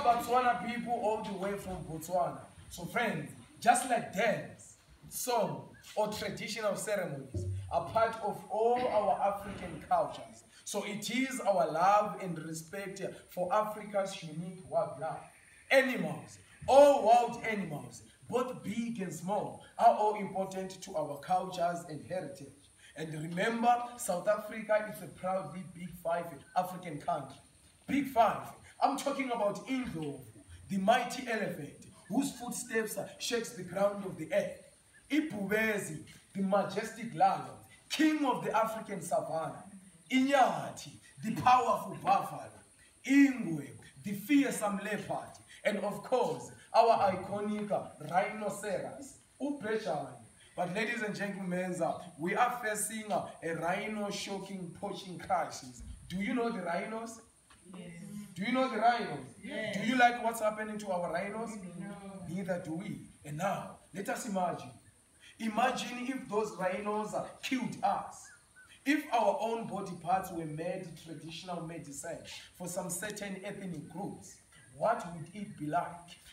Botswana people all the way from Botswana. So friends, just like dance, song, or traditional ceremonies are part of all our African cultures. So it is our love and respect for Africa's unique wildlife. Animals, all wild animals, both big and small, are all important to our cultures and heritage. And remember, South Africa is a proudly Big Five African country. Big Five, I'm talking about Indlovu, the mighty elephant, whose footsteps shakes the ground of the earth. Ibhubezi, the majestic lion, king of the African savannah. Inyati, the powerful buffalo. Ingwe, the fearsome leopard. And of course, our iconic rhinoceros, Ubhejane. But ladies and gentlemen, we are facing a rhino-shocking poaching crisis. Do you know the rhinos? Yes. Do you know the rhinos? Yes. Do you like what's happening to our rhinos? No. Neither do we. And now, let us imagine. Imagine if those rhinos killed us. If our own body parts were made traditional medicine for some certain ethnic groups, what would it be like?